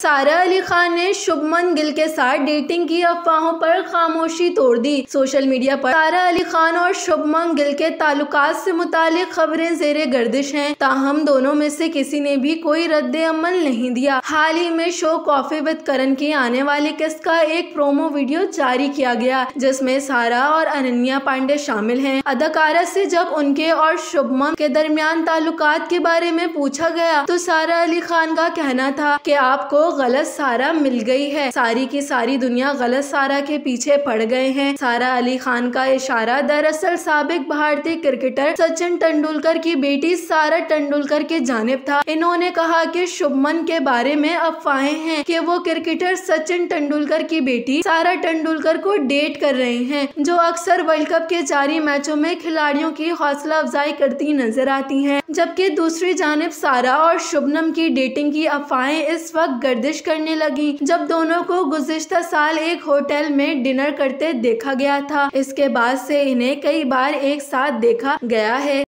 सारा अली खान ने शुभमन गिल के साथ डेटिंग की अफवाहों पर खामोशी तोड़ दी। सोशल मीडिया पर सारा अली खान और शुभमन गिल के ताल्लुकात से मुतालिक खबरें ज़ेरे गर्दिश हैं, ताहम दोनों में से किसी ने भी कोई रद्द अमल नहीं दिया। हाल ही में शो कॉफी विद करण की आने वाली किस्त का एक प्रोमो वीडियो जारी किया गया, जिसमें सारा और अनन्या पांडे शामिल हैं। अदाकारा से जब उनके और शुभमन के दरमियान ताल्लुकात के बारे में पूछा गया तो सारा अली खान का कहना था कि आपको गलत सारा मिल गई है, सारी की सारी दुनिया गलत सारा के पीछे पड़ गए हैं। सारा अली खान का इशारा दरअसल साबिक भारतीय क्रिकेटर सचिन तेंदुलकर की बेटी सारा तेंदुलकर की जानिब था। इन्होंने कहा कि शुभमन के बारे में अफवाहें हैं कि वो क्रिकेटर सचिन तेंदुलकर की बेटी सारा तेंदुलकर को डेट कर रहे हैं, जो अक्सर वर्ल्ड कप के जारी मैचों में खिलाड़ियों की हौसला अफजाई करती नजर आती हैं। जबकि दूसरी जानिब सारा और शुभनम की डेटिंग की अफवाहें इस वक्त गर्दिश करने लगी, जब दोनों को गुज़िश्ता साल एक होटल में डिनर करते देखा गया था। इसके बाद से इन्हें कई बार एक साथ देखा गया है।